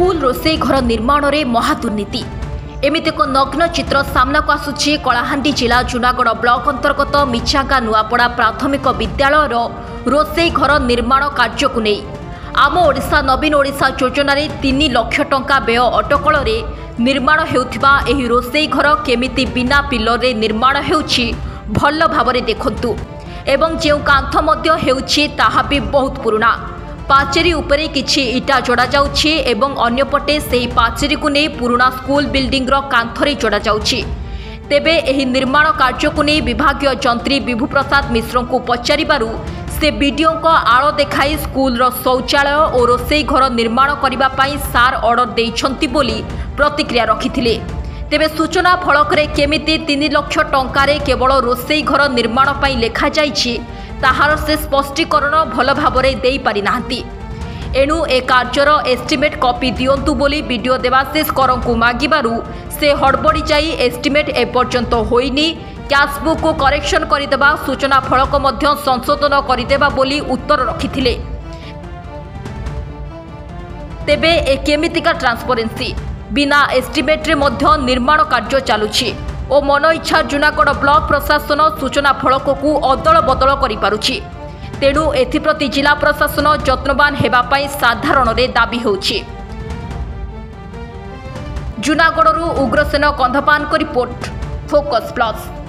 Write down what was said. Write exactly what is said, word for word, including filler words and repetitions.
School रोसई घर निर्माण में महादुर्नीति एमती एक नग्न चित्र सामना को आसुछि कलाहांडी जिला जुनागढ़ ब्लॉक अंतर्गत मिचांगा नुआपड़ा प्राथमिक विद्यालय रोसई घर निर्माण कार्य को नहीं आम ओडिशा नवीन ओडिशा योजन तीन लाख टंका व्यय अटकल निर्माण हेउथिबा एही रोसई घर केमिति बिना पिलर रे निर्माण हेउछि भल भाबरे देखंतु एवं जो कांथ मध्य हेउछि ताहा भी बहुत पुराना पाचेरी उपरे किछि इटा जोड़ा जाउछि एवं अन्यपटे सेही पाचेरी को नहीं पुराना स्कूल बिल्डिंग रो कांथरे जोड़ा जाउछि। तेबे एही निर्माण कार्य को नहीं विभागीय जंत्री विभू प्रसाद मिश्र को पचारिबारु से वीडियो को आड़ देखाई स्कूल रो शौचालय और रोसई घर निर्माण करबा पई सार ऑर्डर देइछंती बोली प्रतिक्रिया रखिथिले। तेबे सूचना फलक रे केमिति तीन लाख टंकारे केवल रोसई घर निर्माण पई लेखा जाइछि ताहार से स्पष्टीकरण भल भाबरे देई पारि नाहंती। एणु ए कार्यर एस्टिमेट कॉपी दियंतु बोली वीडियो देवाशीष करंकु मागिबारु से हड़बड़ी जाई एस्टिमेट एपर्यंत होइनी कैशबुक को करेक्शन करदेबा सूचना फलक मध्य संशोधन करदेबा बोली उत्तर रखिथिले। तेबे ए केमितिका ट्रांसपेरेंसी बिना एस्टिमेट रे मध्य निर्माण कार्य चालुछि और मन इच्छा जुनागढ़ ब्लॉक प्रशासन सूचना फलक को अदल बदल करिपारुछि। तेणु एथिप्रति जिला प्रशासन यत्नवान हेबा पई साधारण रे दाबी होछि। जुनागढ़ उग्रसेन कंधपान को रिपोर्ट फोकस प्लस।